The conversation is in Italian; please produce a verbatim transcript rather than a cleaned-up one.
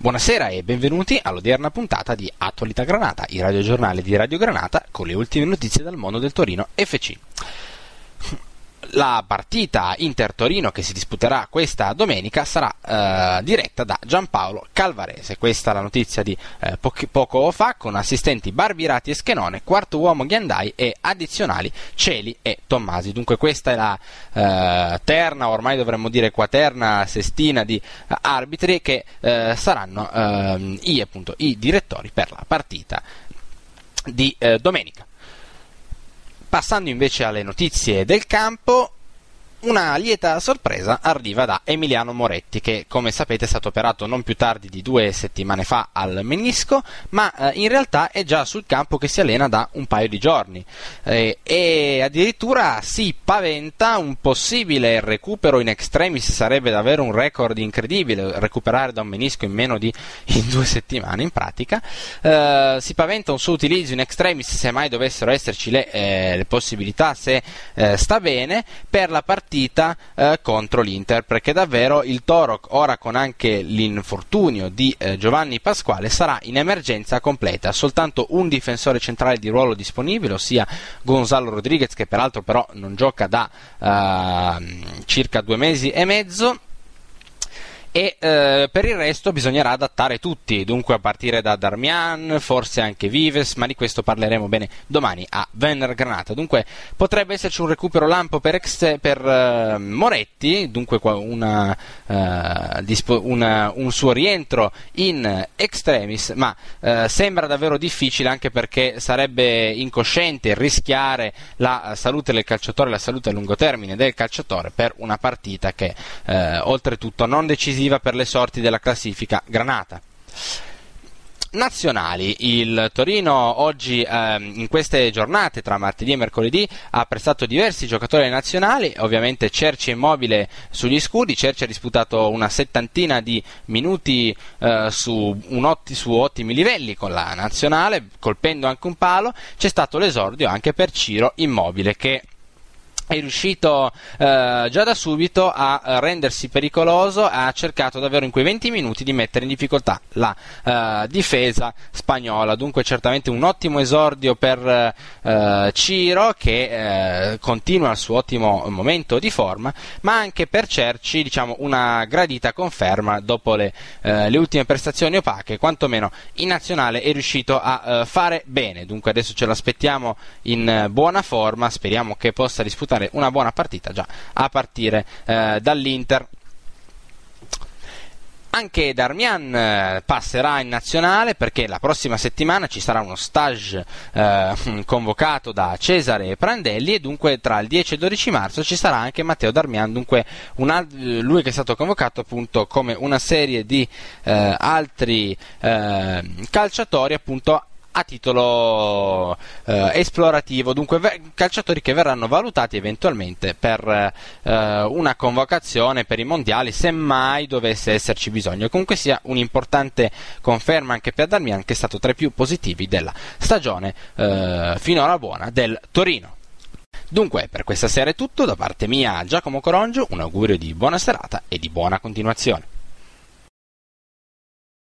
Buonasera e benvenuti all'odierna puntata di Attualità Granata, il radiogiornale di Radio Granata con le ultime notizie dal mondo del Torino F C. La partita Inter-Torino che si disputerà questa domenica sarà eh, diretta da Giampaolo Calvarese. Questa è la notizia di eh, po- poco fa, con assistenti Barbirati e Schenone, quarto uomo Ghiandai e addizionali Celi e Tommasi. Dunque questa è la eh, terna, ormai dovremmo dire quaterna, sestina di eh, arbitri che eh, saranno eh, i, appunto, i direttori per la partita di eh, domenica. Passando invece alle notizie del campo, una lieta sorpresa arriva da Emiliano Moretti, che come sapete è stato operato non più tardi di due settimane fa al menisco, ma eh, in realtà è già sul campo che si allena da un paio di giorni eh, e addirittura si paventa un possibile recupero in extremis. Sarebbe davvero un record incredibile recuperare da un menisco in meno di in due settimane in pratica. Eh, si paventa un suo utilizzo in extremis se mai dovessero esserci le, eh, le possibilità, se eh, sta bene, per la partita partita eh, contro l'Inter, perché davvero il Toro, ora con anche l'infortunio di eh, Giovanni Pasquale, sarà in emergenza completa. Soltanto un difensore centrale di ruolo disponibile, ossia Gonzalo Rodriguez, che peraltro però non gioca da eh, circa due mesi e mezzo. E eh, per il resto bisognerà adattare tutti, dunque a partire da Darmian, forse anche Vives, ma di questo parleremo bene domani a Venner Granata. Dunque potrebbe esserci un recupero lampo per, ex, per uh, Moretti, dunque una, uh, dispo, una, un suo rientro in extremis, ma uh, sembra davvero difficile, anche perché sarebbe incosciente rischiare la salute del calciatore, la salute a lungo termine del calciatore per una partita che uh, oltretutto non decisiva per le sorti della classifica granata. Nazionali. Il Torino oggi, ehm, in queste giornate tra martedì e mercoledì, ha prestato diversi giocatori nazionali. Ovviamente Cerci è immobile sugli scudi. Cerci ha disputato una settantina di minuti eh, su, un otti, su ottimi livelli con la nazionale, colpendo anche un palo. C'è stato l'esordio anche per Ciro Immobile, che è riuscito eh, già da subito a rendersi pericoloso, ha cercato davvero in quei venti minuti di mettere in difficoltà la eh, difesa spagnola. Dunque certamente un ottimo esordio per eh, Ciro, che eh, continua il suo ottimo momento di forma, ma anche per Cerci, diciamo, una gradita conferma dopo le, eh, le ultime prestazioni opache. Quantomeno in nazionale è riuscito a eh, fare bene, dunque adesso ce l'aspettiamo in buona forma, speriamo che possa disputare una buona partita già a partire eh, dall'Inter. Anche Darmian eh, passerà in nazionale, perché la prossima settimana ci sarà uno stage eh, convocato da Cesare Prandelli, e dunque tra il dieci e il dodici marzo ci sarà anche Matteo Darmian, dunque un alt- lui che è stato convocato appunto come una serie di eh, altri eh, calciatori appunto a titolo eh, esplorativo, dunque ve- calciatori che verranno valutati eventualmente per eh, una convocazione per i mondiali, se mai dovesse esserci bisogno. Comunque sia un'importante conferma anche per Darmian, che è stato tra i più positivi della stagione eh, finora buona del Torino. Dunque per questa sera è tutto, da parte mia Giacomo Corongio un augurio di buona serata e di buona continuazione.